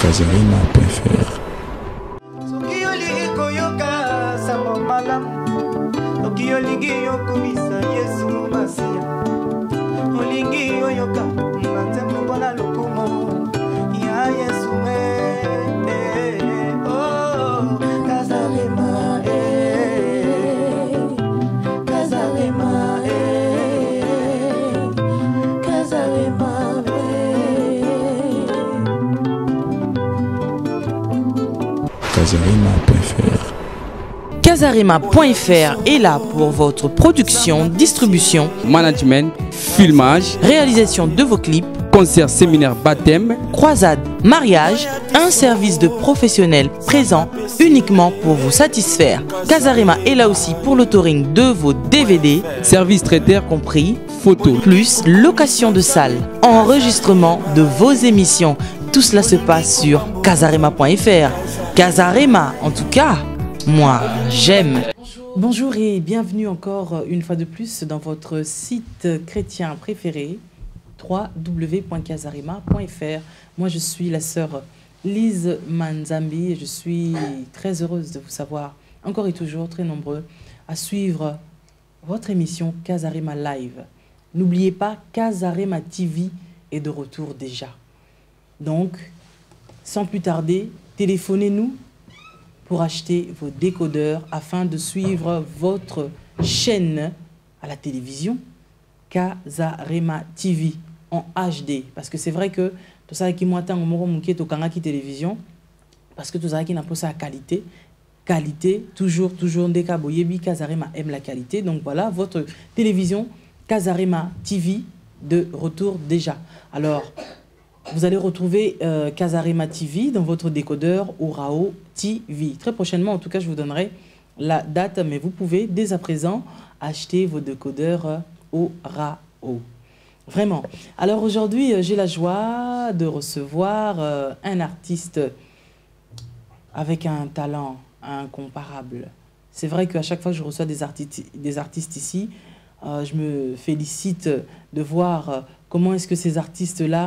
Kazarima.fr. Kazarima.fr est là pour votre production, distribution, management, filmage, réalisation de vos clips, concerts, séminaires, baptême, croisades, mariage, un service de professionnels présent uniquement pour vous satisfaire. Kazarima est là aussi pour l'autoring de vos DVD, services traiteurs compris, photos, plus location de salle, enregistrement de vos émissions. Tout cela se passe sur Kazarima.fr. Kazarima, en tout cas, moi, j'aime. Bonjour et bienvenue encore une fois de plus dans votre site chrétien préféré, www.kazarima.fr. Moi, je suis la sœur Lise Manzambi et je suis très heureuse de vous savoir encore et toujours très nombreux à suivre votre émission Kazarima Live. N'oubliez pas, Kazarima TV est de retour déjà. Donc, sans plus tarder, téléphonez-nous pour acheter vos décodeurs afin de suivre votre chaîne à la télévision Kazarima TV en HD. Parce que c'est vrai que tout ça qui m'attend au moment où qui télévision parce que tout ça qui n'a pas sa qualité. Qualité, toujours, dès qu'Aboyebi, Kazarima aime la qualité. Donc voilà, votre télévision Kazarima TV de retour déjà. Alors, vous allez retrouver Kazarima TV dans votre décodeur Orao TV. Très prochainement, en tout cas, je vous donnerai la date, mais vous pouvez dès à présent acheter vos décodeurs Orao. Vraiment. Alors aujourd'hui, j'ai la joie de recevoir un artiste avec un talent incomparable. C'est vrai qu'à chaque fois que je reçois des artistes ici, je me félicite de voir comment est-ce que ces artistes-là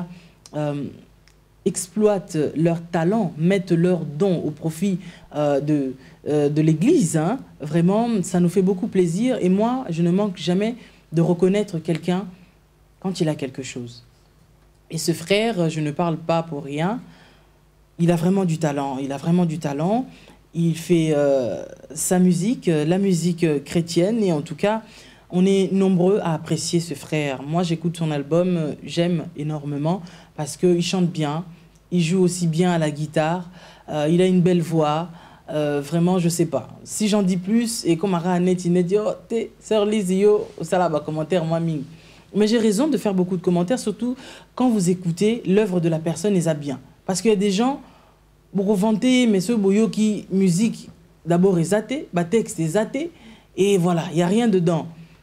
exploitent leur talent, mettent leurs dons au profit de l'Église. Hein. Vraiment, ça nous fait beaucoup plaisir. Et moi, je ne manque jamais de reconnaître quelqu'un quand il a quelque chose. Et ce frère, je ne parle pas pour rien, il a vraiment du talent. Il a vraiment du talent. Il fait sa musique, la musique chrétienne. Et en tout cas, on est nombreux à apprécier ce frère. Moi, j'écoute son album, j'aime énormément parce qu'il chante bien, il joue aussi bien à la guitare, il a une belle voix. Vraiment, je sais pas. Si j'en dis plus, et comme Arahanet, il dit, oh, t'es sœur Lise, yo, ça là, commentaire, moi, ming. Mais j'ai raison de faire beaucoup de commentaires, surtout quand vous écoutez l'œuvre de la personne et ça bien. Parce qu'il y a des gens, pour vanter, mais ce boyo qui, musique, d'abord est zaté, texte est zaté, et voilà, il n'y a rien dedans.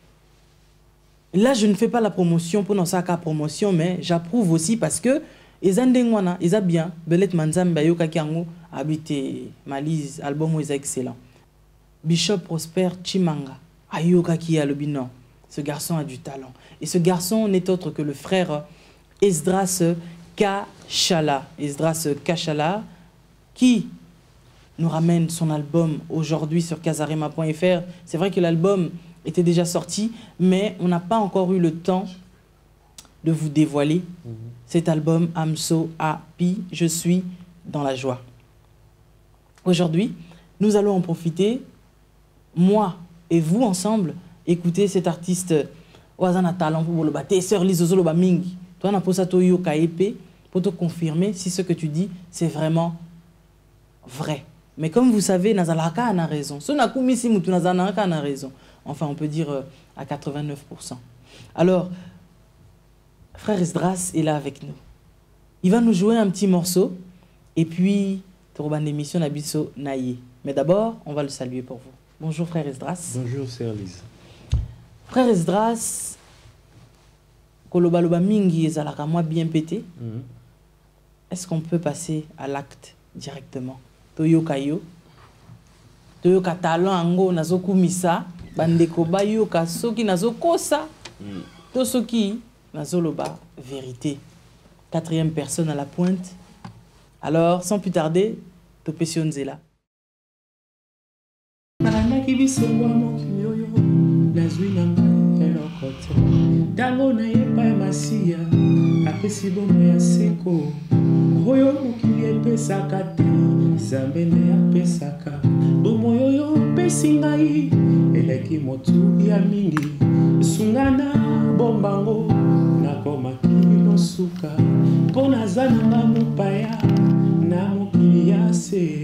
Là, je ne fais pas la promotion pour non ça promotion, mais j'approuve aussi parce que les Andengwana, ils ont bien. Belet Manzamba Yoka Kiango habité Malise, album est excellent. Bishop Prosper Chimanga, Ayoka qui a le bilan. Ce garçon a du talent. Et ce garçon n'est autre que le frère Esdras Kachala. Esdras Kachala, qui nous ramène son album aujourd'hui sur Kazarima.fr. C'est vrai que l'album était déjà sorti, mais on n'a pas encore eu le temps de vous dévoiler cet album I'm So Happy, je suis dans la joie. Aujourd'hui, nous allons en profiter, moi et vous ensemble, écouter cet artiste Oazana Talent pour le battre, sœur Lizozolo Bamingi. Toi, on a posé ça yo kaépé pour te confirmer si ce que tu dis, c'est vraiment vrai. Mais comme vous savez, Nazalaka a raison. Ce n'a qu'oumisi moutou Nazalaka a raison. Enfin, on peut dire à 89%. Alors, frère Esdras est là avec nous. Il va nous jouer un petit morceau. Et puis, Torban l'émission Nabiso Naye. Mais d'abord, on va le saluer pour vous. Bonjour, frère Esdras. Bonjour, sœur Lise. Frère Esdras, Kolobaloba Mingi ezalaka moi bien pété. Est-ce qu'on peut passer à l'acte directement? Toyoka yo. Toyoka talent ango nazokumisa. Bandeko bayoka soki nazokosa. To soki nazoloba vérité. Quatrième personne à la pointe. Alors, sans plus tarder, Topesio Nzela. Tango na yepa ya masia apesi bomo ya seko oyo mokili epesaka te Nzambe nde apesaka bomo oyo opesi ngai eleki motu ya mingi sungana bombango nakomaki nosuka mpo naza nanga mopaya na mokili ya se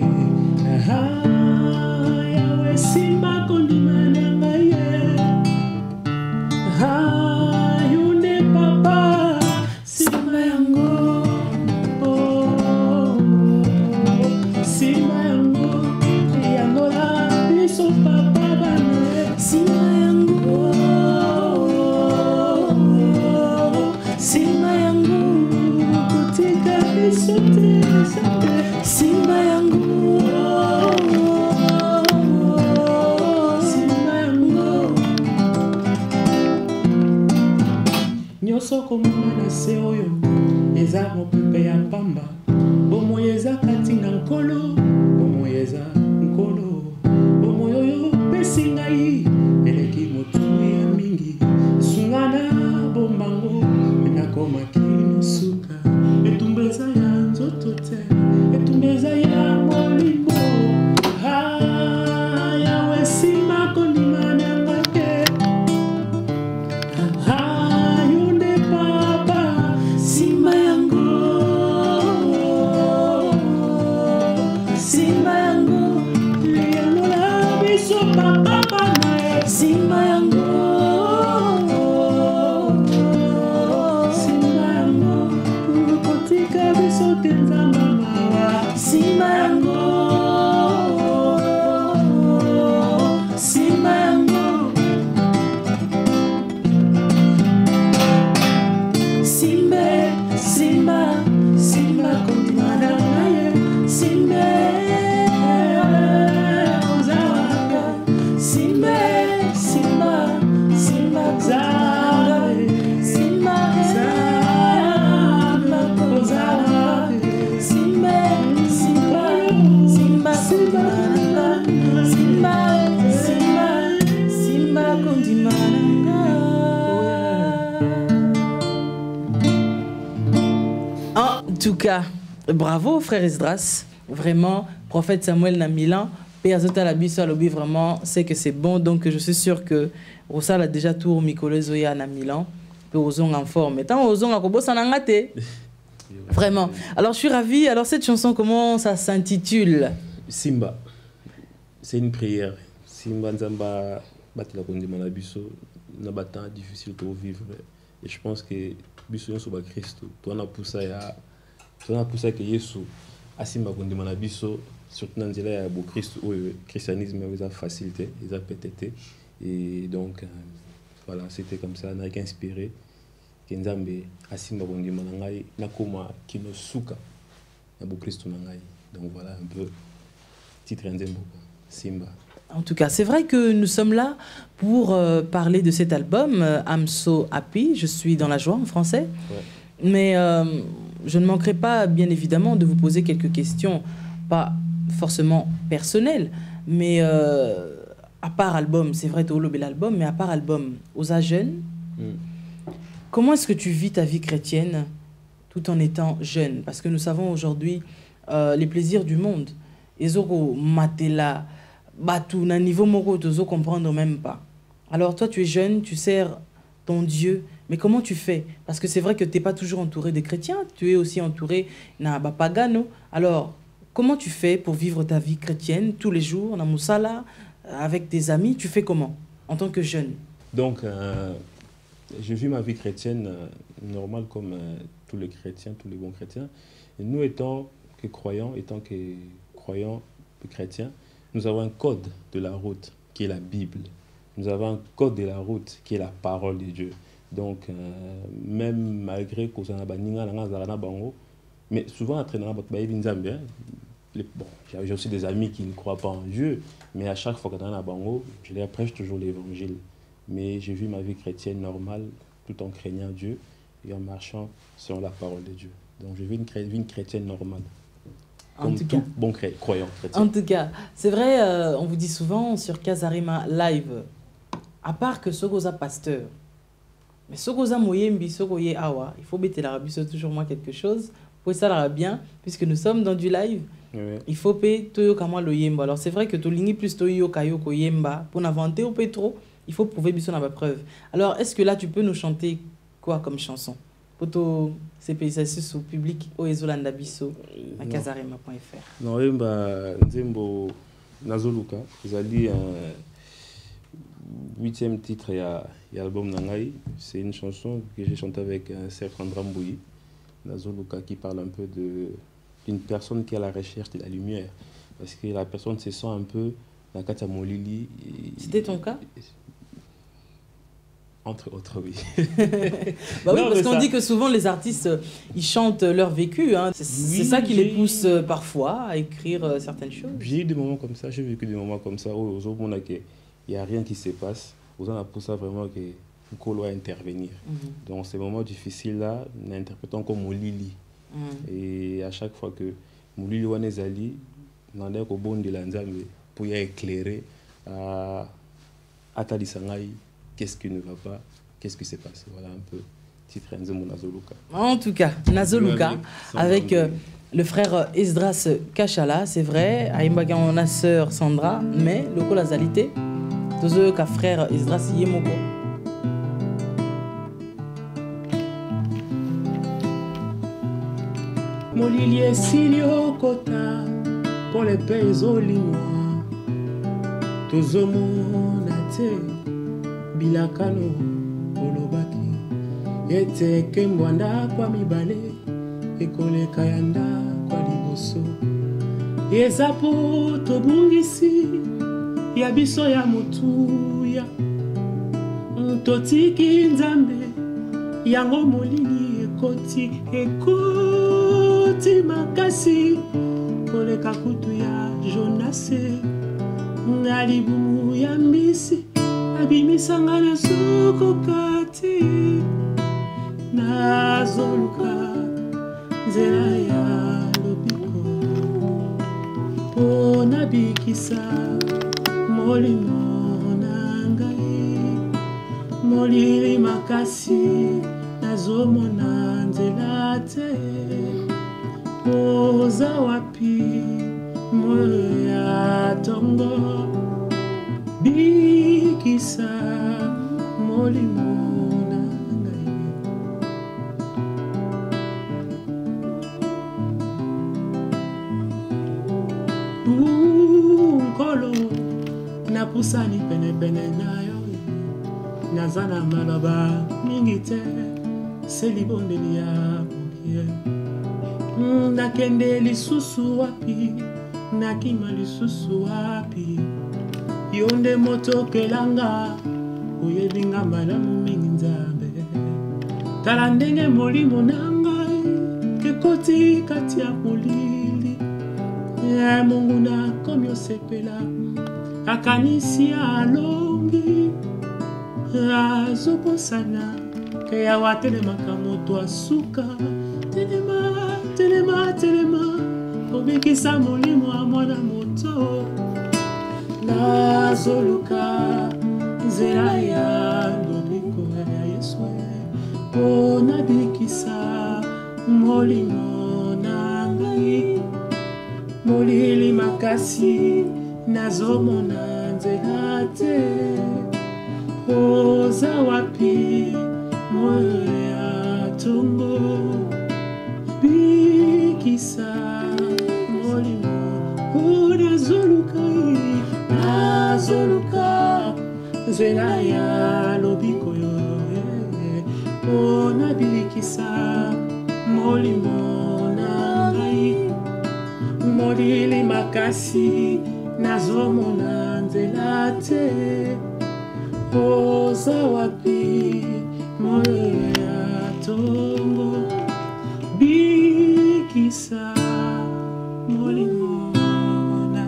yawe simba kondima na ngai Yune papa Simba yango Simba yango Yango la biso papa bane Simba yango Simba yango Kotika biso te Simba yango Soko mwana na se oyo eza mopepe ya pamba bomo eza kati na nkolo bomo eza nkolo bomo oyo pesi ngai eleki motu ya mingi sungana bombango nakomaki nosuka etumba eza ya nzoto te etumba eza ya molimo yawe simba kondima na ngai te Simba yango Simba yango kotika biso te nzamba mawa Simba yango Simba yango Simba Simba Simba kondima na ngai Simba En tout cas, bravo frère Esdras, vraiment, prophète Samuel na Milan, Père Zota la biso lobby vraiment, c'est que c'est bon, donc je suis sûr que Rossal a déjà tour Mikole Zoya na Milan, peu ozong en forme, et tant ozong à Kobo Sanangate. Vraiment. Alors je suis ravie, alors cette chanson, comment ça s'intitule? Simba. C'est une prière. Simba Nzamba batela kondima na biso na battant difficile pour vivre. Et je pense que biso yoso ba Christ, toi na poussa que Yesu asimba kondima na biso surtout dans nzela ya bo Christ ou christianisme vous a facilité, ils a pété et donc voilà, c'était comme ça na inspiré que Nzambe asimba kondima na ngai na koma kinosuka na bo Christ na ngai. Donc voilà un peu titre Nzembo Simba. En tout cas, c'est vrai que nous sommes là pour parler de cet album, I'm So Happy, je suis dans la joie en français. Ouais. Mais je ne manquerai pas, bien évidemment, de vous poser quelques questions, pas forcément personnelles, mais à part album, c'est vrai, tu as lobé l'album, mais à part album, aux âges jeunes, comment est-ce que tu vis ta vie chrétienne tout en étant jeune? Parce que nous savons aujourd'hui les plaisirs du monde. Ezoko matela batou na niveau moko tozo comprendre même pas. Alors toi tu es jeune, tu sers ton Dieu, mais comment tu fais? Parce que c'est vrai que tu n'es pas toujours entouré de chrétiens, tu es aussi entouré na bapagano. Alors comment tu fais pour vivre ta vie chrétienne tous les jours na musala avec tes amis? Tu fais comment en tant que jeune? Donc je vis ma vie chrétienne normale comme tous les chrétiens, tous les bons chrétiens. Et nous étant que croyants chrétiens, nous avons un code de la route qui est la Bible. Nous avons un code de la route qui est la parole de Dieu. Donc, même malgré que mais souvent, j'ai aussi des amis qui ne croient pas en Dieu, mais à chaque fois que je leur prêche toujours l'évangile. Mais j'ai vu ma vie chrétienne normale tout en craignant Dieu et en marchant selon la parole de Dieu. Donc, je vis une chrétienne normale. comme tout bon croyant chrétien. En tout cas, c'est vrai, on vous dit souvent sur Kazarima Live, à part que Sogoza pasteur, mais Sogoza Moyembi, Sogoye Awa, il faut mettre l'Arabie, c'est toujours moi quelque chose, pour ça l'Arabie bien, puisque nous sommes dans du live. Oui. Il faut payer Toyo Kama lo Yemba. Alors c'est vrai que Tolini plus Toyo Kayoko Yemba, pour n'inventer au pétro, il faut prouver Bisson à ma preuve. Alors est-ce que là tu peux nous chanter quoi comme chanson? Poto CPSS sous public au Ezolanda Bisso à kazarema.fr. Non, Yemba Nzembo Nazoluka, vous avez dit un 8e titre et l'album Nangai. C'est une chanson que j'ai chantée avec Serge Andramboui, Nazoluka, qui parle un peu d'une personne qui est à la recherche de la lumière. Parce que la personne se sent un peu dans Katia Molili. C'était ton cas? Entre autres, oui. Bah oui, parce qu'on dit que souvent les artistes, ils chantent leur vécu. Hein. C'est ça qui les pousse parfois à écrire certaines choses. J'ai eu des moments comme ça, j'ai vécu des moments comme ça où il n'y a rien qui se passe. Vous en avez pour ça vraiment que doit intervenir. Donc ces moments difficiles-là, nous interprétons comme Molili. Et à chaque fois que Molili Wanezali, nous avons au bon de l'Anzambe pour y éclairer à Talisangaï, qu'est-ce qui ne va pas, qu'est-ce qui s'est passé. Voilà un peu titre Nzembo Nazoluka. En tout cas, Nazoluka, avec le frère Esdras Kachala, c'est vrai, à Imbaga on a sœur Sandra, mais le coup la zalité, tous eux qu'à frère Esdras Yemoko. Molili esili okota pour les pays olinois tozomona te bilakano olobaki ete kembwanda kwa mibale ekoleka yanda kwa liboso eza po tobungisi ya biso ya motuya totiki nzambe yango molili ekoti makasi koleka kutu ya Jonase ngalibumu ya mbisi abimisanga na soko kati nazoluka nzela ya lobiko po nabikisa molimo na ngai molili makasi nazomona nzela te oza wapi moyo ya tongo bikisa molimo na ngai nkolo napusani penepene na yo naza na maloba mingi te se libondeli ya mokie nakende lisusu wapi nakima lisusu wapi yo nde motokelanga oyebinga malamu mingi nzambe tala ndenge molimo na ngai ekoti kati ya molili Mungu nakomi osepela akanisi alongi azobosana ke yawa telemaka moto asuka telema obikisa molimo ya mwana moto nazoluka nzela ya lobiko ya Yesu po nabikisa molimo na ngai molili makasi nazomona nzela te oza wapi moyo ya tongo bikisa molimo nazoluka nzela ya lobiko yo pona bikisa molimo na ngai molili makasi nazomona nzela te oza wapi moyo ya tongo bikisa molimo na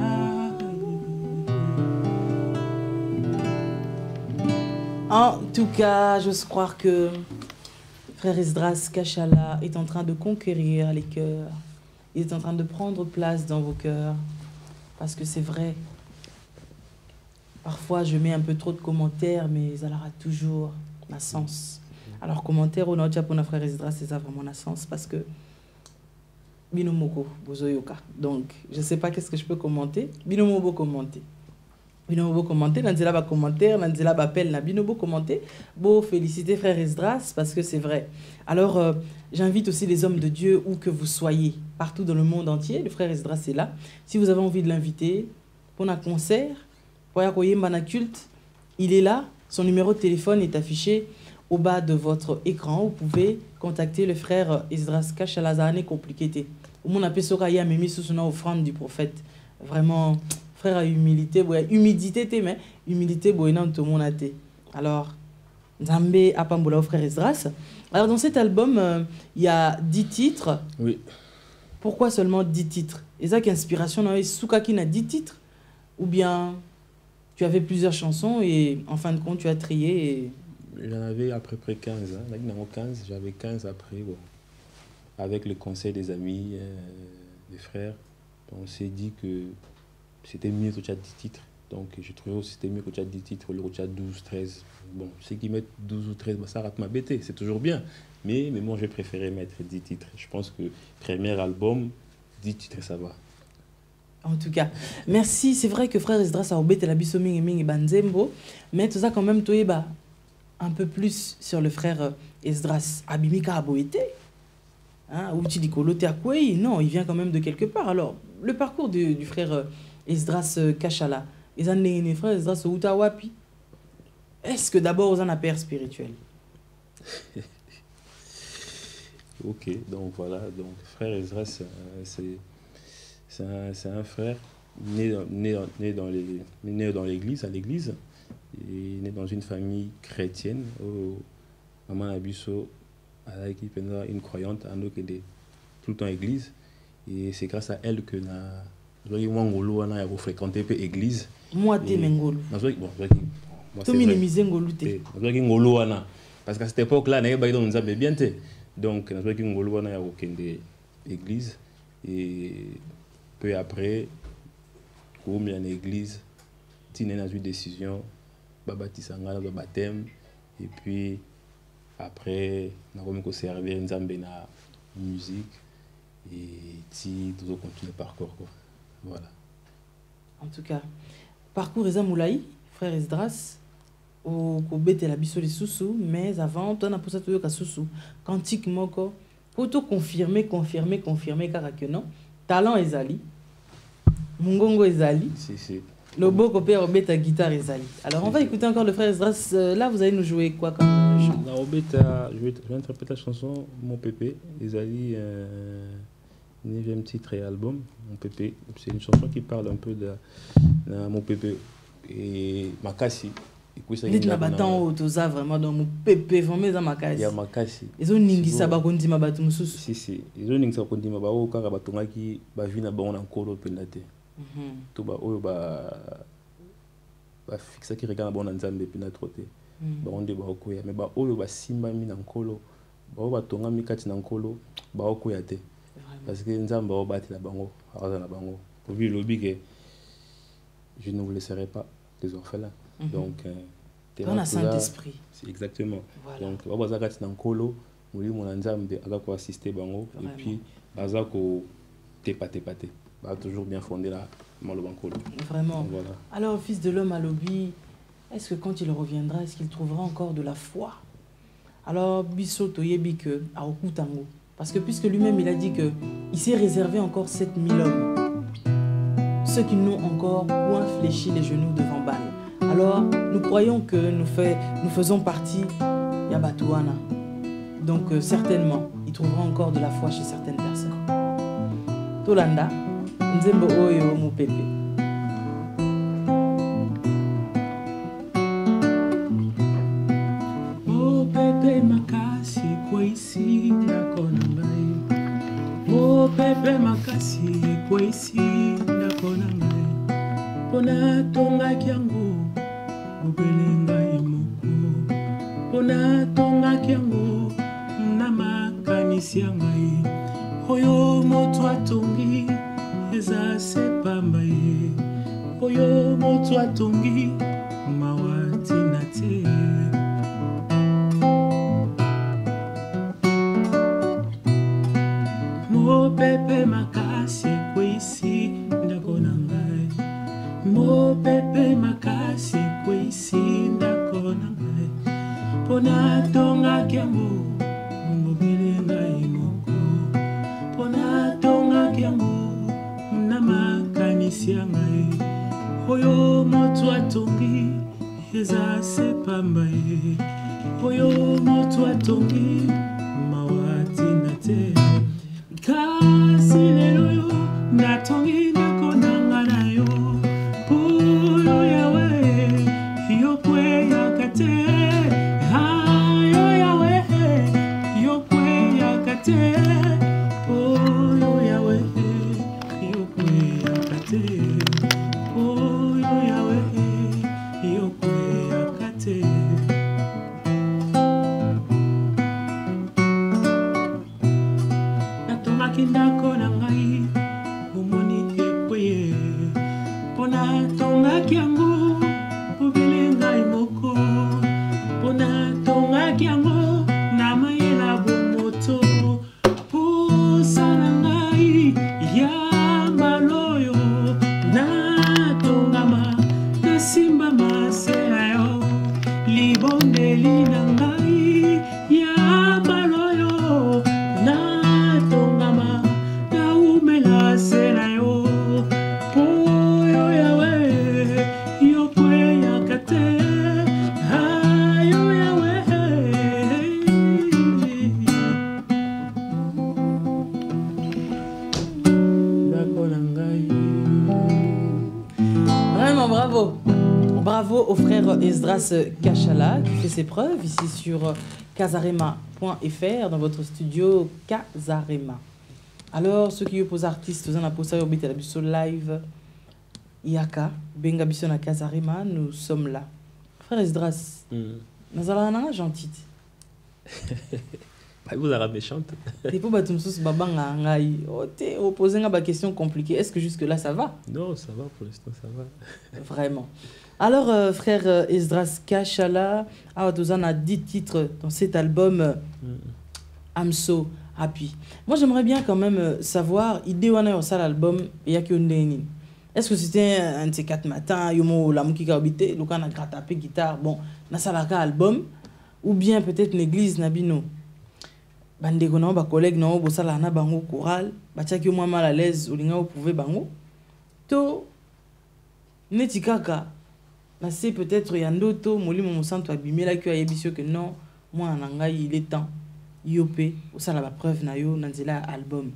En tout cas, j'ose croire que Frère Esdras Kachala est en train de conquérir les cœurs il est en train de prendre place dans vos cœurs. Parce que c'est vrai, parfois je mets un peu trop de commentaires, mais ça aura toujours un sens. Alors, commentaire, on a déjà pour notre frère Esdras, c'est ça vraiment un sens, parce que Binomoko, Bozoyoka. Donc, je ne sais pas qu'est-ce que je peux commenter. Binomobo commenter. Binomobo commenter, Nanzela va commentaire, Nanzela va appel, Binobo commenter. Beau féliciter frère Esdras, parce que c'est vrai. Alors, j'invite aussi les hommes de Dieu, où que vous soyez, partout dans le monde entier. Le frère Esdras est là. Si vous avez envie de l'inviter pour un concert, pour un culte, il est là. Son numéro de téléphone est affiché au bas de votre écran. Vous pouvez contacter le frère Esdras Kachalazane compliqué. Au monde appelle Soraya Mimi sous son offrande du prophète. Vraiment, frère à humilité, humidité, mais humilité, tout le monde a été. Alors, Nzambe Apambola au frère Esdras. Alors, dans cet album, il y a 10 titres. Oui. Pourquoi seulement 10 titres? Et ça, inspiration, Souka qui n'a 10 titres? Ou bien tu avais plusieurs chansons et en fin de compte, tu as trié et... J'en avais à peu près 15. Hein. Là, 15, j'avais 15 après. Bon. Avec le conseil des amis, des frères, on s'est dit que c'était mieux que tu aies 10 titres. Donc, je trouvais que c'était mieux que tu aies 10 titres, le que tu aies 12, 13. Bon, ceux qui mettent 12 ou 13, ça rate ma bêtise, c'est toujours bien. Mais moi, j'ai préféré mettre 10 titres. Je pense que premier album, 10 titres, ça va. En tout cas, merci. C'est vrai que frère Esdras a obété la bisoming et banzembo, mais tout ça quand même, toi, un peu plus sur le frère Esdras. Abimika a boété. Hein, ou tu dis non, il vient quand même de quelque part. Alors, le parcours du frère Esdras Kachala, les frères Esdras Utawapi, est-ce que d'abord vous en avez un père spirituel? Ok, donc voilà. Donc, frère Esdras, c'est un frère né dans l'église, à l'église. Il est né dans une famille chrétienne. Maman Abisso, une croyante, à nous qui est tout le temps église. Et c'est grâce à elle que nous fréquenté l'église. Moi, tu es Mengolo. Parce qu'à cette époque-là, nous avons bien été. Donc, nous avons l'église. Et peu après, comme il y a une église, il y a une décision, le baptême, et puis après, nous avons servi dans la musique, et tout le continue le parcours. Voilà. En tout cas, parcours Ezamoulaï, frère Esdras, au Kobete la biso les sous, mais avant, on a posé tout le sous. Cantique moko, pour tout confirmer, car que non. Talent Ezali, Mungongo Ezali, le beau copain Robeta guitare Ezali. Alors on va écouter encore le frère Esdras. Là, vous allez nous jouer quoi comme chanson? La Robeta, je vais interpréter la chanson Mon Pépé. Ezali, 9e titre et album, Mon Pépé. C'est une chanson qui parle un peu de Mon Pépé et Makassi. Il est là-bas toza vraiment dans Mon Pépé, vraiment dans Makassi. Il y a Makassi. Ils ont ningisa bakondi mabatu mususu. Si. Ils ont ningisa bakondi mabao kaka batongaki ba vina ba on encore pendate. To ba oyo ba fixa ki regana bon nzambe pina troté. Ba onde ba okoya mais ba oyo ba simba mi na nkolo. Ba ba tonga mi kati na nkolo ba okoya te. Parce que nzambe ba batela bango, araza na bango. Pour lui lobi que je ne vous laisserai pas les orphelins. Donc dans le Saint-Esprit. C'est exactement. Voilà. Donc ba baza kati na nkolo, muri mo nzambe aza ko assister bango et puis baza ko tepate. Bah, toujours bien fondé là, Malobankolo. Vraiment. Voilà. Alors, fils de l'homme à l'obi, est-ce que quand il reviendra, est-ce qu'il trouvera encore de la foi? Alors, Bissoto Yebike à Okutango. Parce que puisque lui-même il a dit qu'il s'est réservé encore 7000 hommes, ceux qui n'ont encore point fléchi les genoux devant Baal. Alors, nous croyons que nous faisons partie Yabatouana. Donc, certainement, il trouvera encore de la foi chez certaines personnes. Tolanda. Nzembo oyo Mon Pépé. Mon Pépé makasi kwa isi ndako na ngai. Mon Pépé makasi kwa isi ndako na ngai. Pona tongaki yango obele ngai moko. Pona tongaki yango na makanisi ya ngai. oyo moto atongi eza se pamba ye oyo moto atongi mawa tina te mopepe makasi ekwesi ndako na ngai mopepe makasi ekwesi ndako na ngai mpona tongaki yango mobile ngai moko mpona tongaki yango na makanisi ya ngai oyo moto atongi eza se pamba ye oyo moto atongi mawa tina te kasi lelo yo natongi ndako na nga na yo oyo yawe yokweyaka te ayo yawe yokweyaka te oyo yawe yokweyaka te oyo yawe yokweyaka te ndako na ngai omoni ekweye mpona tongaki yango obele ngai moko mpona tongaki yango na mayela bomoto posala ngai ya maloyo natongama nasimba masela yo libondeli na ngai ya maloyo natongama naumela sela yo oyo yawe yokweyaka te ayo yawe ndako na ngai. Vraiment bravo. Bravo au frère Esdras Kachala qui fait ses preuves ici sur Casarema.fr dans votre studio Casarema. Alors, ceux qui opposent artistes, vous en avez au bête la live. Iaka, Benga Bisso na Casarema, nous sommes là. Frère Esdras, nous allons gentil. Vous avez méchante. Et pour batum sous babanga ngai, t'es opposé à ma question compliquée. Est-ce que jusque là ça va? Non, ça va pour l'instant, ça va. Vraiment. Alors, frère Esdras Kachala, on a 10 titres dans cet album I'm So Happy. Moi, j'aimerais bien quand même savoir, idée où on a ça l'album, il y a que une. Est-ce que c'était un de ces 4 matins, yomo la mukika obité, le can a grattapé guitare, bon, na salaka album, ou bien peut-être une église nabino. Bandeko na ba collègue na bo sala na bango choral, ba tchaki moi mal à l'aise, ou linga pouvez bango. To netikaka. Na c'est peut-être yandoto moli mon santo abimé la que ayebisio que non, moi nanga il est temps. Yopé, ou ça la preuve na yo nanzela album.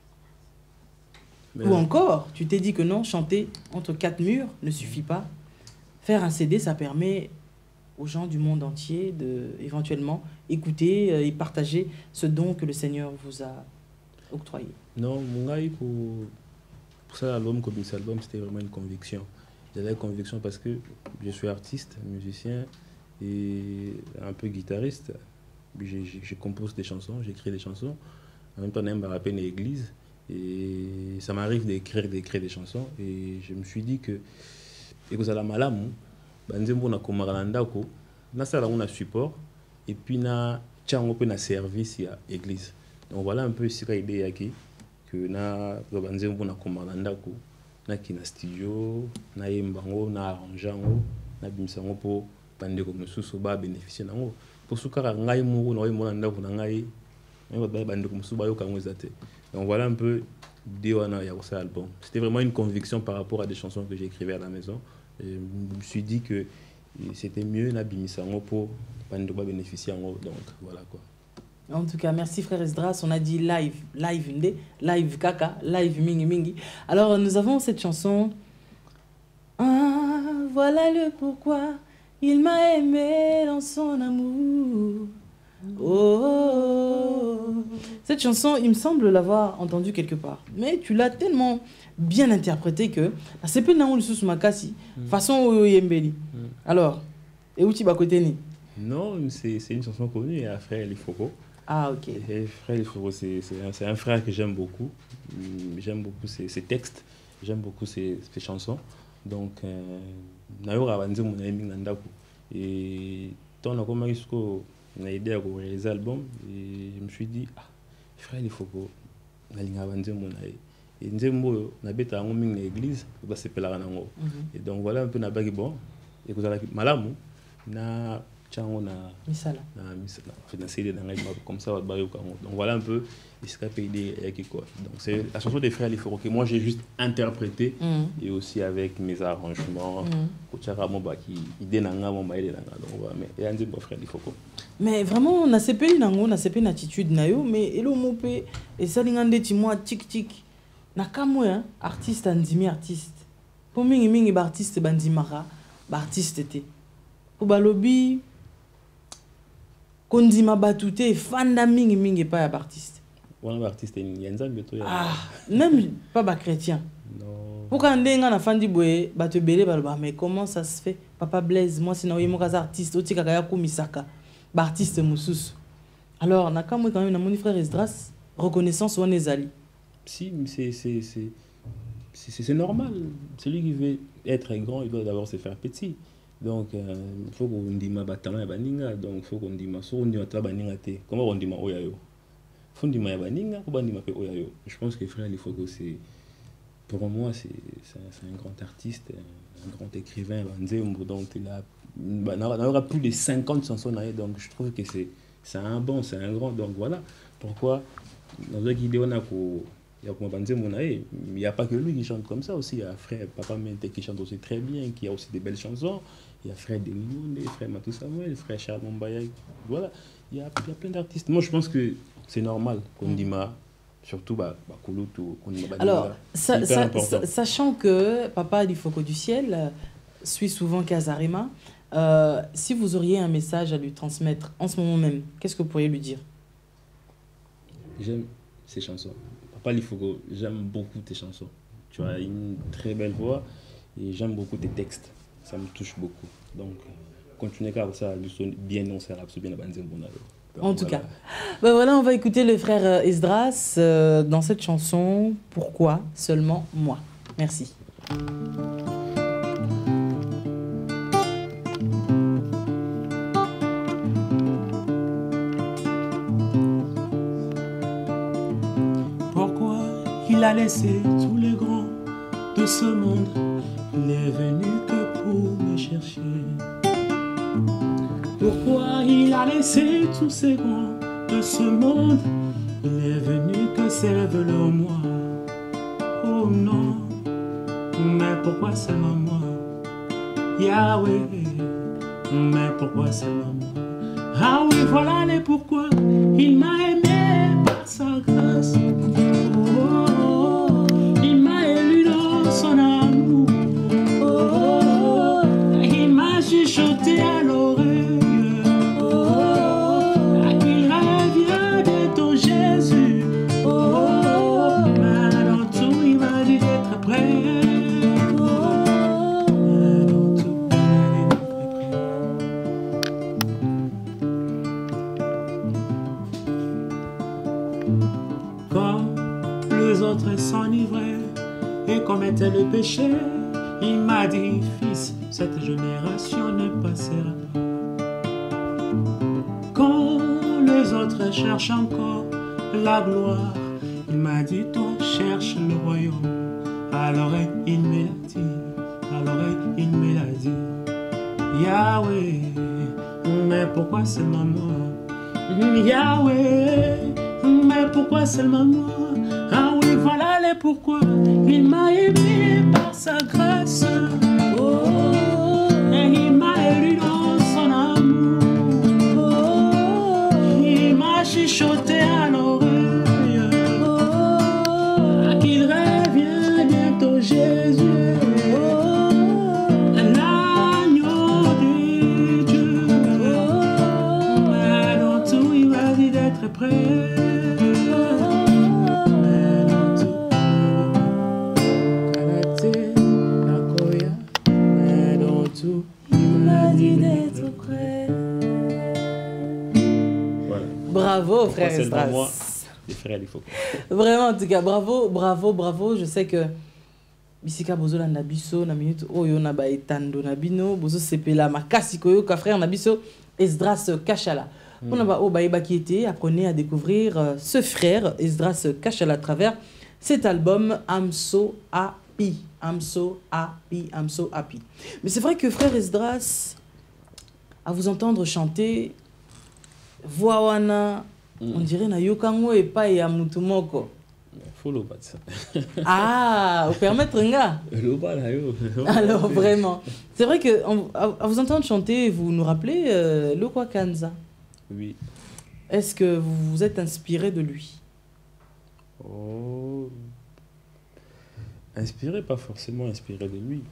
Mais ou encore, tu t'es dit que non, chanter entre 4 murs ne suffit pas. Faire un CD, ça permet aux gens du monde entier de éventuellement écouter et partager ce don que le Seigneur vous a octroyé. Non, mon gars, pour ça l'album comme cet album, c'était vraiment une conviction. J'avais une conviction parce que je suis artiste, musicien et un peu guitariste. Je compose des chansons, j'écris des chansons. En même temps, on a rappelé une église. Et ça m'arrive d'écrire des chansons. Et je me suis dit que vous allez malamu, on a komarandako, na sala on a support et puis na tchango pe na service à église. Donc voilà un peu ce qu'a idée yaki que na banzembo na komarandako, na kina studio, na yembango, na arrangeango, na bimsango pour bandeko mususu ba bénéficier nango. Pour ce cas ngai moko na yemona ndako na ngai, ba bandeko mususu ba yo kango zate. Donc voilà un peu Diwana Yaoussa album. C'était vraiment une conviction par rapport à des chansons que j'écrivais à la maison. Et je me suis dit que c'était mieux Nabimisango pour pas bénéficier en haut. Donc voilà quoi. En tout cas, merci frère Esdras. On a dit live, live kaka, live mingi mingi. Alors nous avons cette chanson. Ah, voilà le pourquoi il m'a aimé dans son amour. Oh, cette chanson, il me semble l'avoir entendue quelque part. Mais tu l'as tellement bien interprétée que c'est peu naoul sous makasi façon yembeli. Alors, et où tu vas côté ni? Non, c'est une chanson connue et après il faut Ah, ok. Et Frère Lifoko, c'est un frère que j'aime beaucoup. J'aime beaucoup ses textes, j'aime beaucoup ses chansons. Donc, Nayoka Banze mon ami Nandako. Et tant qu'on a aidé à réaliser l'album, et je me suis dit, ah, Frère Lifoko, Nalinga Banze mon ami. Et Nzembo, Nabeta a une église, on se pèlera nango. Et donc voilà un peu Nabagi bon. Et vous avez Malamu, na Tchango na Misala. Na CD comme ça, donc voilà un peu ce qu'a payé quoi. Donc c'est la chanson des Frères Lifoko que moi j'ai juste interprété et aussi avec mes arrangements. Kochara Moba qui idée nanga Moba idée nanga. Donc voilà, mais et Nzembo Frères Lifoko. Mais vraiment, on a CP nango, on a CP attitude nayo, mais elo mopé et ça lingande timo tic tic. Na kamwe artiste andimi artiste. Pour mingi ba artiste bandimara, ba artiste té. Pour balobi kondima batute fanda mingi pas ba artiste. Wana artiste ni nzambe to ya. Ah, même pas ba chrétien. Non. Pourquoi ndenga na fandi boye bato belé baloba mais comment ça se fait Papa Blaise moi sinon yemo kaza artiste otika kaya kumisaka ba artiste mususu. Alors na kamwe quand même na mon frère Esdras reconnaissance wana ezali. Si, c'est normal. Celui qui veut être grand, il doit d'abord se faire petit. Donc, il faut qu'on dise batama baninga. Donc, il faut qu'on dise so on dit baninga te. Comment on dit oyayo? Faut dire baninga, faut dire oyayo. Je pense que frère, il faut que c'est, pour moi, c'est un grand artiste, un grand écrivain. Donc, il aura plus de 50 chansons. Donc, je trouve que c'est un bon, c'est un grand. Donc voilà pourquoi dans une idée on a il n'y a pas que lui qui chante comme ça aussi. Il y a frère Papa Mente qui chante aussi très bien, qui a aussi des belles chansons. Il y a frère Demimonde, frère Matou Samuel, frère Charles Mombaya. Voilà, il y a plein d'artistes. Moi, je pense que c'est normal qu'on dise surtout Kouloutou. Alors, sachant que Papa Lifoko du ciel suit souvent Kazarima, si vous auriez un message à lui transmettre en ce moment même, qu'est-ce que vous pourriez lui dire? J'aime ses chansons. Papa Lifoko, j'aime beaucoup tes chansons. Tu as une très belle voix et j'aime beaucoup tes textes. Ça me touche beaucoup. Donc, continuez comme ça, bien non, c'est bien la en tout cas. Ben voilà, on va écouter le frère Esdras dans cette chanson. Pourquoi seulement moi? Merci. Il a laissé tous les grands de ce monde. Il est venu que pour me chercher. Pourquoi il a laissé tous ces grands de ce monde? Il est venu que serve-le moi. Oh non, mais pourquoi seulement moi? Yahweh, mais pourquoi seulement moi? Ah oui, voilà les pourquoi. Il m'a aimé par sa grâce. Chuchoté à l'oreille, qu'il revient bientôt Jésus. Mais dans tout il m'a dit d'être prêt. Mais dans tout il m'a dit d'être prêt. Comme les autres s'enivraient et commettaient le péché, il m'a dit, fils, cette génération ne passera pas. Quand les autres cherchent encore la gloire, il m'a dit, toi cherche le royaume. Alors il me l'a dit, Yahweh, mais pourquoi seulement moi? Yahweh, mais pourquoi seulement moi? Ah oui, voilà les pourquoi. Il m'a aimé par sa grâce. Et il m'a élu dans son amour. Il m'a chuchoté à l'oreille qu'il revient bientôt Jésus. L'agneau de Dieu. Mais dans tout il m'a dit d'être prêt. Bravo, Pourquoi frère seulement moi, Esdras. les frères Lifoko. Vraiment, en tout cas, bravo, bravo, bravo. Je sais que bisika bozo la nabiso na minute oyo na ba etando na bino bozo sepela makasi koyo ka frère nabiso Esdras Kashala. On a ba ba qui était apprenez à découvrir ce frère Esdras Kashala à travers cet album I'm So Happy. I'm So Happy, I'm So Happy. Mais c'est vrai que frère Esdras, à vous entendre chanter voix wana on dirait na yokango et pas ya mutu moko. Faut le battre. Ah, au permettre nga. Alors vraiment, c'est vrai que à vous entendre chanter, vous nous rappelez Lokwa Kanza. Oui. Est-ce que vous vous êtes inspiré de lui? Oh. Inspiré, pas forcément inspiré de lui.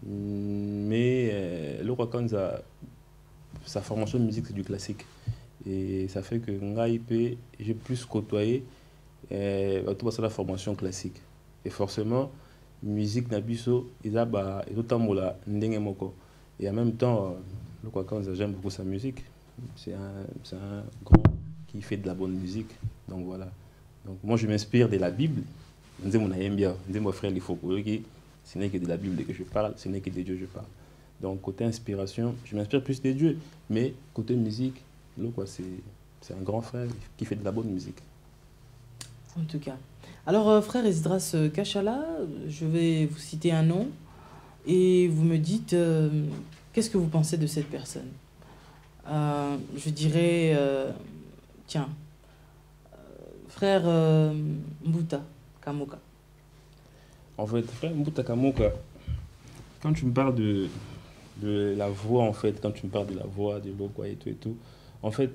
Mais Lokwa Kanza, sa formation de musique, c'est du classique. Et ça fait que j'ai plus côtoyé tout ça la formation classique. Et forcément, musique Nabiso, ils ont ndenge moko. Et en même temps, Lokwa Kanza, j'aime beaucoup sa musique. C'est un grand qui fait de la bonne musique. Donc voilà. Donc moi, je m'inspire de la Bible. Mon frère, il faut que ce n'est que de la Bible que je parle, ce n'est que de Dieu que je parle. Donc côté inspiration, je m'inspire plus de Dieu. Mais côté musique, c'est un grand frère qui fait de la bonne musique. En tout cas. Alors, frère Esdras Kashala, je vais vous citer un nom et vous me dites qu'est-ce que vous pensez de cette personne. Je dirais, tiens, frère Mbuta Kamoka. En fait, frère Mbuta Kamoka, quand tu me parles de la voix, en fait, quand tu me parles de la voix, de Lokwa et tout, en fait,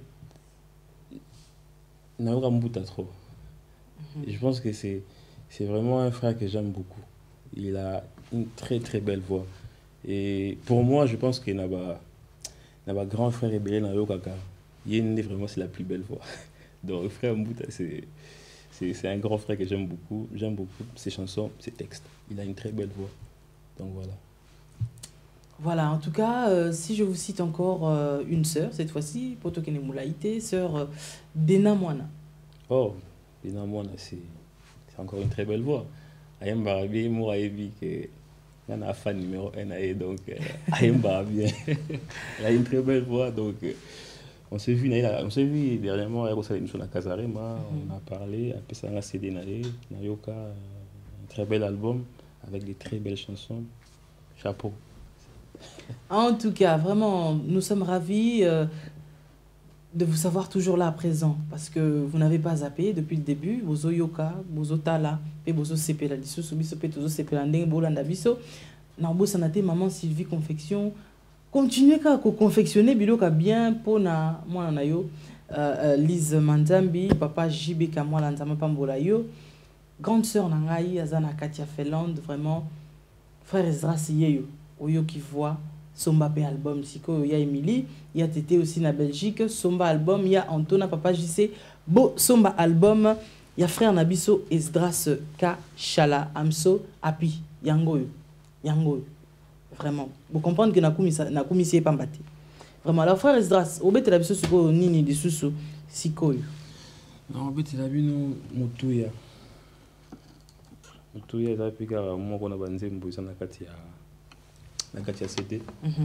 Naoka Mbuta trop. Et je pense que c'est vraiment un frère que j'aime beaucoup. Il a une très très belle voix. Et pour moi, je pense qu'il n'a pas grand frère ébélé dans Yokaka. Vraiment, c'est la plus belle voix. Donc, frère Mbuta, c'est un grand frère que j'aime beaucoup. J'aime beaucoup ses chansons, ses textes. Il a une très belle voix. Donc voilà. Voilà, en tout cas, si je vous cite encore une sœur, cette fois-ci, Potokene Moulaïté, sœur Dena Moana. Oh, Dena Moana, c'est encore une très belle voix. Ayem Barabi, Mouraïbi, qui est un fan numéro 1, donc Ayem Barabi, elle a une très belle voix, donc on s'est vu dernièrement à l'émission à Kazarema, on a parlé, un peu ça a CD Nayoka, un très bel album avec des très belles chansons. Chapeau. En tout cas, vraiment, nous sommes ravis de vous savoir toujours là à présent parce que vous n'avez pas zappé depuis le début. Bozo Yoka, Bozo Tala, et Bozo Sepela, Disso, Subiso, Petozo, Sepela, Ndeng, Bolanda Biso. Nambo Sanate, Maman Sylvie Confection. Continuez à confectionner, Biloka bien pour na moi na yo. Lise Manzambi, Papa JB Kamwa Lanzama Pambola yo. Grande sœur Nangaï, Azana Katia Feland, vraiment. Frère Esdras Yeyo, Oyo qui voit. Somba P album, Siko, il y a Emily, il y a Tété aussi na Belgique, Somba album, il y a Antona, Papa JC, Beau Somba album, il y a frère Nabiso, Esdras Kashala, I'm So Happy, Yangoyo, vraiment. Vous comprenez que Nakumi c'est pas mbaté. Vraiment, alors frère Esdras, au bête Nabiso, Siko, Nini, de Susu, Siko. Non, au bête Nabiso, Moutouya. Moutouya, il a pu faire moi qu'on a banzé, Mbouissa Nakatia. Nakatia CD.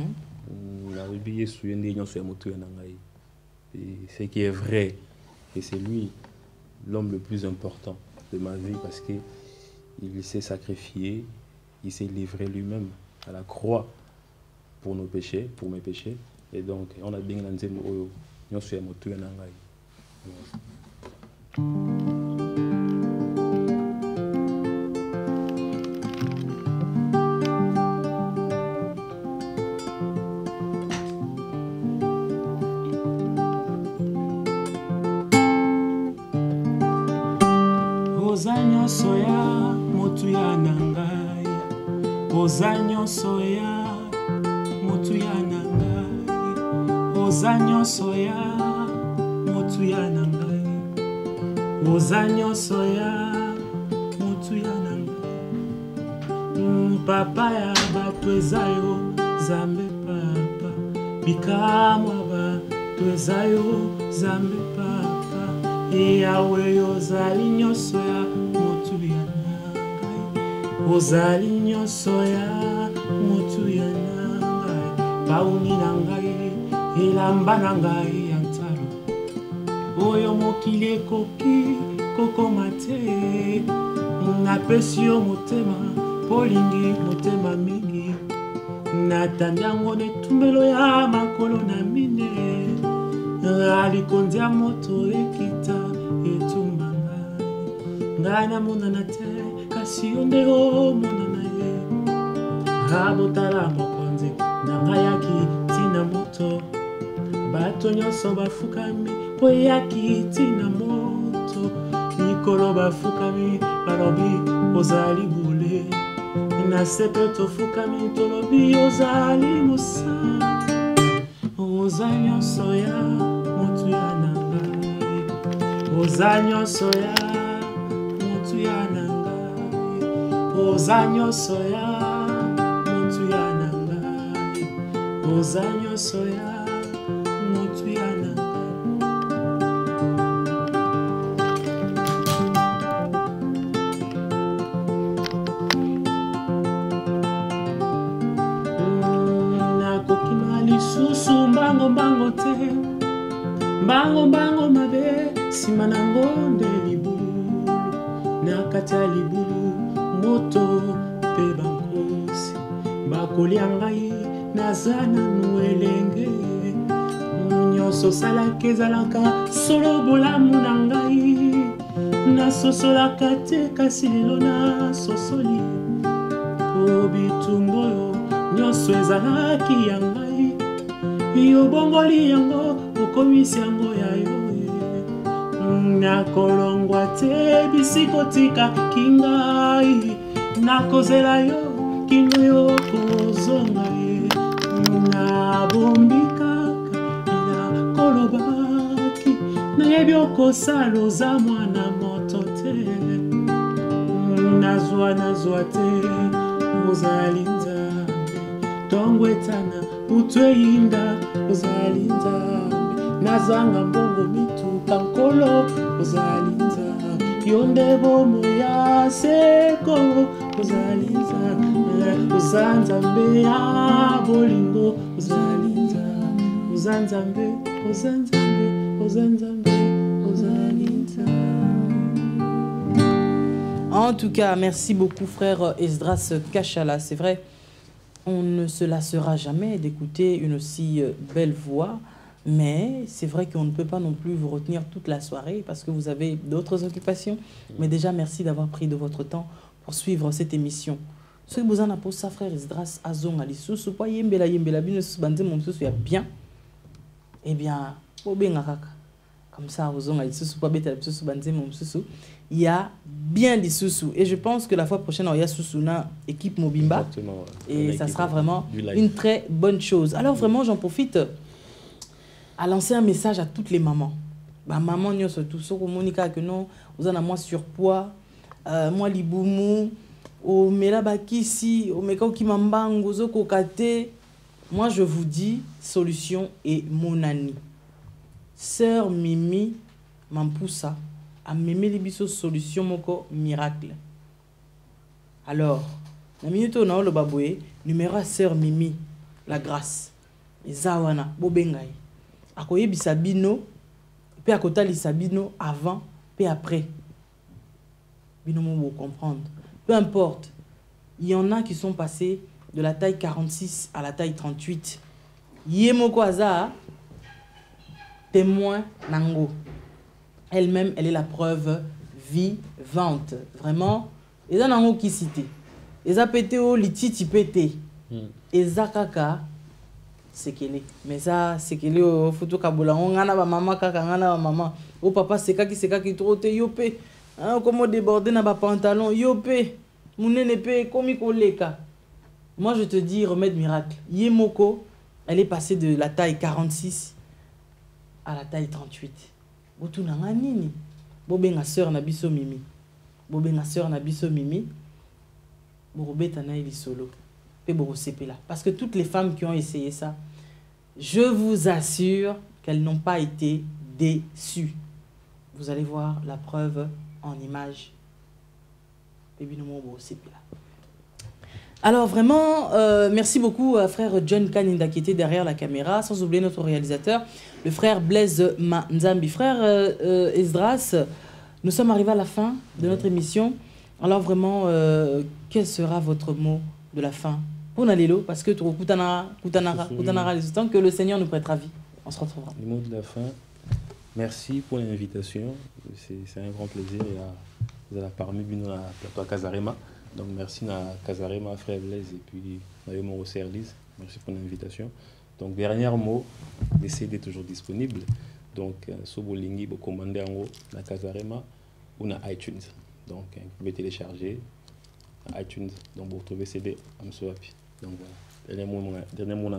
Ce qui est vrai, et c'est lui l'homme le plus important de ma vie parce qu'il s'est sacrifié, il s'est livré lui-même à la croix pour nos péchés, pour mes péchés. Et donc, on a bien lancé nous sommes motu Ozanyo soya motuya nangai, ozanyo soya motuya nangai, ozanyo soya motuya nangai, ozanyo soya motuya nangai. Papa ya batwezayo zambe papa, bikamwa batwezayo zambe papa, Yawe ozali nyonso ya motu ya nangai, ozali nyonso ya motu ya nangai, pauni na ngai elamba na ngai ya ntalo oyo mokili ekoki kokoma te. Napesi yo motema polingi motema mingi, natandi yango netumbelo ya makolo na mine, alikondi ya moto ekita etumba ngai, ngai namonana te kasi yo nde omonana ye. Abotala mokonzi na ngai yaki tina moto, bato nyonso bafukami po yaki tina moto, mikolo bafukami balobi ozali bule, na sepe tofukami tolobi ozali mosala. Ozali nyonso ya motu ya nangai, ozali nyonso ya motu ya nangai, ozali nyonso ya motu ya nangai, ozali nyonso ya motu ya nangai. Lisusu mbango mbango te, mbango mbango mabe, sima nango nde libulu, nakati ya libulu moto pe bankosi, bakolia ngai naza nanu elenge, nyonso salaka ezalaka solo bolamu na ngai, nasosolaka te kasi lelo nasosoli, po bitumbu oyo nyonso ezalaki ya ngai, yo bongoli yango okomisi yango ya yo, nakolongwa te bisiko tika kingai, nakozela yo kingo yo kozonga ye, nabombi kaka ina kolobaki, nayebi okosala oza mwana moto te, nazwa te ozali nzambe, tongo etana utweinda ozali nzambe, nazanga mbongo mituka nkolo ozali nzambe, yonde bomo ya seko ozali nzambe, oza nzambe ya bolingo ozali nzambe, oza nzambe, oza nzambe, oza nzambe, ozali nzambe. En tout cas, merci beaucoup frère Esdras Kachala, c'est vrai. On ne se lassera jamais d'écouter une aussi belle voix, mais c'est vrai qu'on ne peut pas non plus vous retenir toute la soirée parce que vous avez d'autres occupations. Mais déjà, merci d'avoir pris de votre temps pour suivre cette émission. Ce que vous en avez pour ça, frère Esdras Azong Alissou, ce point yembela bine subandé mon sous bien. Eh bien, comme ça, Azong Alissou, ce point bête subandé mon sous. Il y a bien des sous-sous. Et je pense que la fois prochaine, il y a sous-sous-na équipe Mobimba. Exactement, ouais. Et ça sera vraiment une très bonne chose. Alors vraiment, j'en profite à lancer un message à toutes les mamans. Bah, maman, nous surtout, Monica, que non, vous en avez moins surpoids, moi, liboumou, au melabakisi, au meko qui m'embang, au kokate. Moi, je vous dis, solution est Monani. Sœur Mimi Mampoussa a mémé les biso solution moko miracle. Alors, la minute on a le baboué, numéro à sœur Mimi, la grâce. Zawana, bobengai. Akoye bisabino, puis à côté lisabino avant, puis après. Bino mo comprendre. Peu importe. Il y en a qui sont passés de la taille 46 à la taille 38. Yemoko aza, témoin nango. Elle-même, elle est la preuve vivante. Vraiment, ils ont un qui cité. Ils ont pété au lititi pété. Ils ont kaka, c'est qu'elle est. Mais ça, c'est qu'elle est au photo kabola. On a ba maman kaka, on a ba maman. Au papa, c'est qui trop te yopé. Comment déborder na ba pantalon yopé. Mouné ne pe komi koleka. Moi, je te dis, remède miracle. Yemoko, elle est passée de la taille 46 à la taille 38. Botuna nini bobenga sœur na biso Mimi, bobenga sœur na biso Mimi, borobeta na solo pe borosepela, parce que toutes les femmes qui ont essayé ça, je vous assure qu'elles n'ont pas été déçues. vous allez voir la preuve en image. Alors vraiment, merci beaucoup à frère John Kaninda qui était derrière la caméra, sans oublier notre réalisateur, le frère Blaise Manzambi. Frère Esdras, nous sommes arrivés à la fin de notre émission. Alors vraiment, quel sera votre mot de la fin pour Nalelo? Parce que tu les temps que le Seigneur nous prêtera vie. On se retrouvera. Le mot de la fin, merci pour l'invitation. C'est un grand plaisir. Vous avez parmi nous à plateau à Casarema. Donc merci à Casarema, frère Blaise, et puis à mon service. Merci pour l'invitation. Donc dernier mot, le CD est toujours disponible. Donc Sobolingi, vous commandez en haut à Casarema ou à iTunes. Donc vous pouvez télécharger à iTunes. Donc vous retrouvez CD à Msoapi. Donc voilà, dernier mot.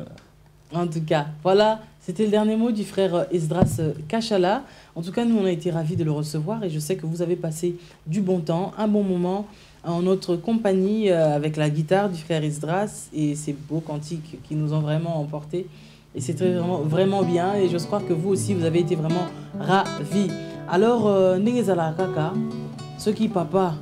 En tout cas, voilà, c'était le dernier mot du frère Esdras Kachala. En tout cas, nous, on a été ravis de le recevoir et je sais que vous avez passé du bon temps, un bon moment en notre compagnie avec la guitare du frère Esdras et ces beaux cantiques qui nous ont vraiment emportés. Et c'est vraiment bien et j'ose croire que vous aussi, vous avez été vraiment ravis. Alors, Ndengezala Kaka, ceux qui papa,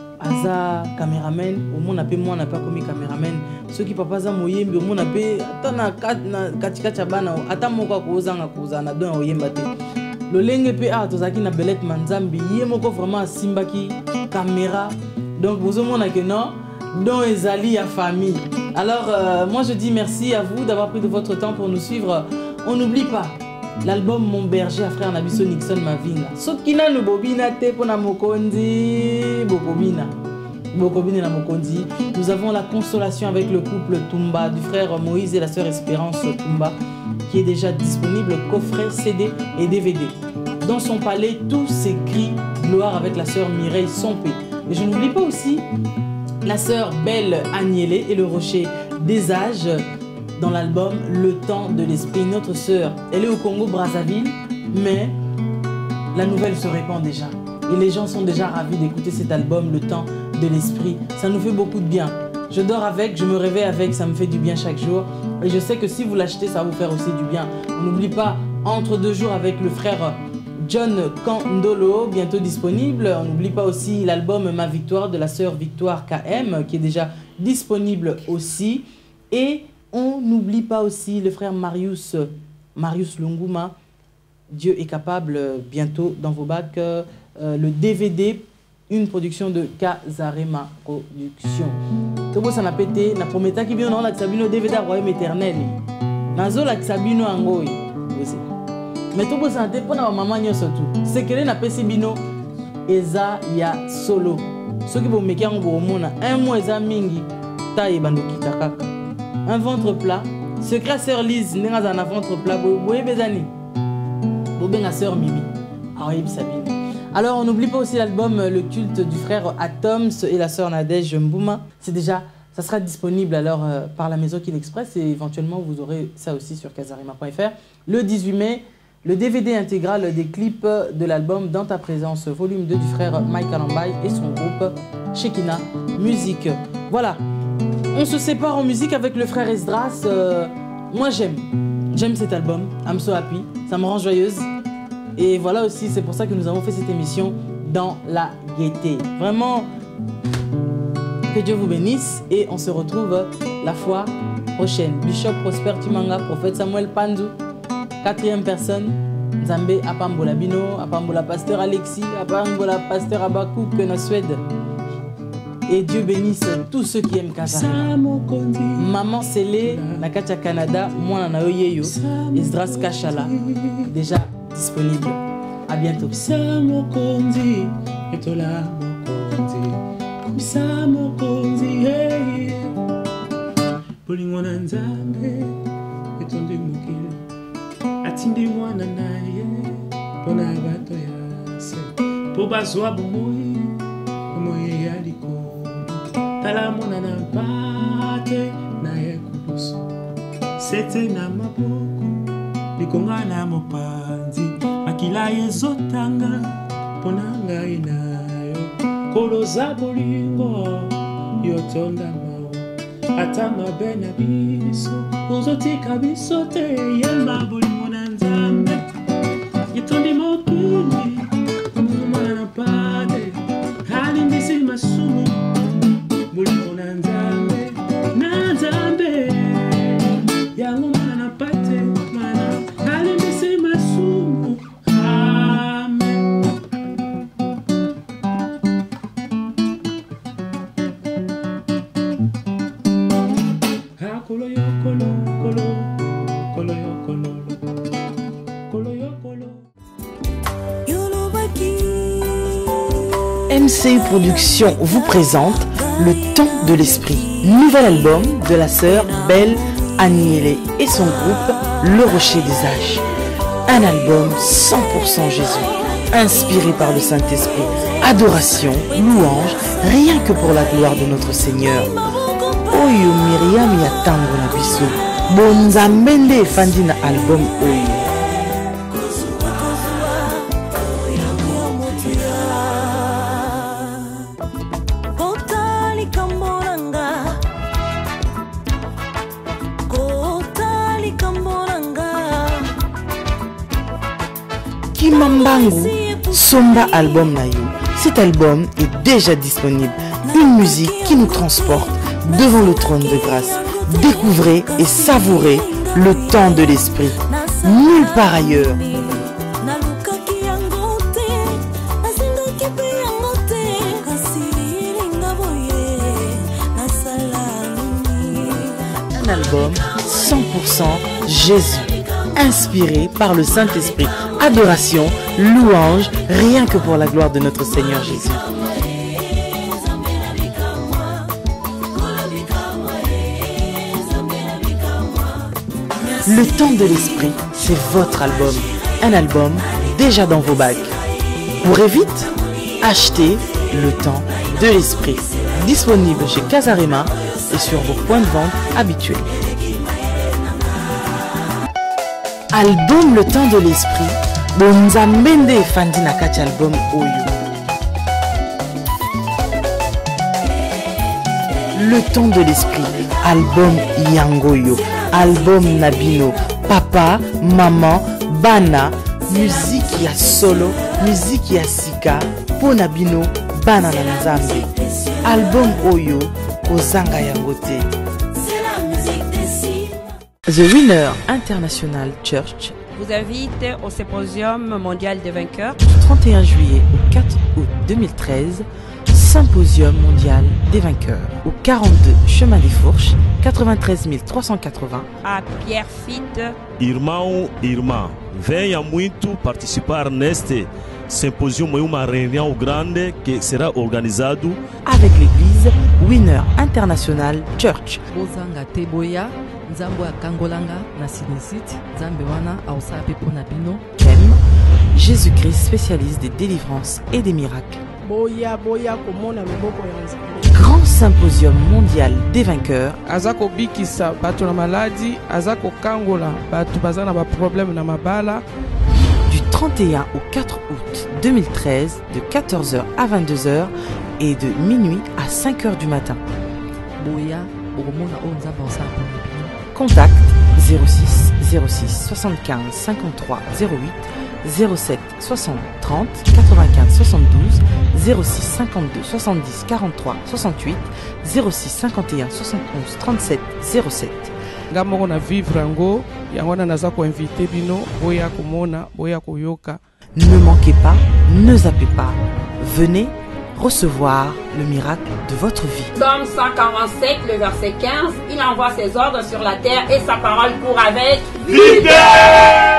Aza caméraman, au moins on n'a pas commis caméraman. Ceux qui papa za moyembi, au moins on a pas atana katika chabana, atamoka kozanga kozana don oyemba te. Le lenge pe a tozaki na belette manzambi, yemoko vraiment simbaki caméra. Donc vous au moins que non, don ezali à famille. Alors moi je dis merci à vous d'avoir pris de votre temps pour nous suivre. On n'oublie pas l'album Mon berger à frère Nabiso Nixon Mavinga. Sokina no bobina te pona mokonzi bokobina. Bokobina na mokonzi. Nous avons la consolation avec le couple Tumba du frère Moïse et la sœur Espérance Tumba qui est déjà disponible, coffret, CD et DVD. Dans son palais, tout s'écrit gloire avec la sœur Mireille Sompé. Et je n'oublie pas aussi la sœur Belle Agnélé et le rocher des âges. Dans l'album Le temps de l'esprit, notre sœur, elle est au Congo-Brazzaville, mais la nouvelle se répand déjà. Et les gens sont déjà ravis d'écouter cet album, Le temps de l'esprit. Ça nous fait beaucoup de bien. Je dors avec, je me réveille avec, ça me fait du bien chaque jour. Et je sais que si vous l'achetez, ça va vous faire aussi du bien. On n'oublie pas, Entre deux jours avec le frère John Kandolo, bientôt disponible. On n'oublie pas aussi l'album Ma Victoire de la sœur Victoire KM, qui est déjà disponible aussi. Et on n'oublie pas aussi le frère Marius Lunguma, Dieu est capable, bientôt dans vos bacs, le DVD, une production de Casarema Production. Tout ça n'a pété, na prometa qui vient dans la Sabino DVD Royaume éternel. Nazo la Sabino Angoy. Mais tout ça n'a pas maman surtout. C'est que na Pesibino Eza ya solo. Ceux qui vont me faire un mois Eza mingi taille bandoki takaka. Un ventre plat. Secret sœur Lise, n'est pas un ventre plat. Boye bezani. Bobenga sœur Mimi. Alors on n'oublie pas aussi l'album Le culte du frère Atoms et la sœur Nadège Mbouma. C'est déjà, ça sera disponible alors par la maison Kin Express et éventuellement vous aurez ça aussi sur casarema.fr. Le 18 mai, le DVD intégral des clips de l'album Dans ta présence, volume 2 du frère Mike Alambay et son groupe Shekina Musique. Voilà. On se sépare en musique avec le frère Esdras. Moi j'aime cet album, I'm so happy, ça me rend joyeuse. Et voilà aussi, c'est pour ça que nous avons fait cette émission dans la gaieté. Vraiment, que Dieu vous bénisse et on se retrouve la fois prochaine. Bishop Prosper Timanga, prophète Samuel Pandu, 4e personne, Nzambe Apambola Bino, Apambola Pasteur Alexis, Apambola Pasteur Abakouk na Suède. Et Dieu bénisse tous ceux qui aiment Casarema. Maman Célé, Nakatia Canada, moi Nana Oyeyo, Esdras Kachala, déjà disponible. À bientôt. C'était na maboko likonga na mopanzi makila ezotanga pona ngai nayo koloza bolingo yotonda mao ata mabe na biso ozotika biso te yemba bolingo na Nzambe yetondi mokili MCU Productions vous présente Le Temps de l'Esprit, nouvel album de la sœur Belle Agnelé et son groupe Le Rocher des Âges. Un album 100% Jésus, inspiré par le Saint-Esprit, adoration, louange, rien que pour la gloire de notre Seigneur. Oyo Myriam yatango na biso, bonzambende fandi na album oyo. Kimambangu, Somba album na yo. Cet album est déjà disponible. Une musique qui nous transporte devant le trône de grâce. Découvrez et savourez le temps de l'esprit. Nulle part ailleurs. Un album 100% Jésus, inspiré par le Saint-Esprit. Adoration, louange, rien que pour la gloire de notre Seigneur Jésus. Le temps de l'esprit, c'est votre album. Un album déjà dans vos bacs. Courez vite, achetez Le temps de l'esprit. Disponible chez Casarema et sur vos points de vente habituels. Album Le temps de l'esprit. Bonzambende fandi na kati album oyo. Le temps de l'esprit, album Yangoyo, album Nabino, papa, maman, bana, musique ya solo, musique ya sika, po Nabino, bana na nzambe. Album oyo, kozanga yangote. The Winner International Church vous invite au Symposium mondial des vainqueurs. Du 31 juillet au 4 août 2013, Symposium mondial des vainqueurs. Au 42 chemin des Fourches, 93 380. À Pierrefitte. Irmão, irmã, venha muito participar neste Symposium, uma reunião grande que será organizado avec l'église Winner International Church. Bozanga teboya nzambo ya kangolanga na sinisite nzambe wana ausape pona bino. Thème: Jésus-Christ, spécialiste des délivrances et des miracles. Grand Symposium mondial des vainqueurs. Azako bikisa bato na maladi, azako kangola bato bazana ba problème na mabala. Du 31 au 4 août 2013, de 14h à 22h et de minuit à 5h du matin. Boya okomona o nzambe ausape pona bino. Contact 06 06 75 53 08 07 60 30 95 72 06 52 70 43 68 06 51 71 37 07. Ngamoko na vivre yango yango naza ko inviter bino boya komona boya koyoka. Ne manquez pas, ne zappez pas. Venez recevoir le miracle de votre vie. Psaume 147, le verset 15, il envoie ses ordres sur la terre et sa parole court avec vigueur.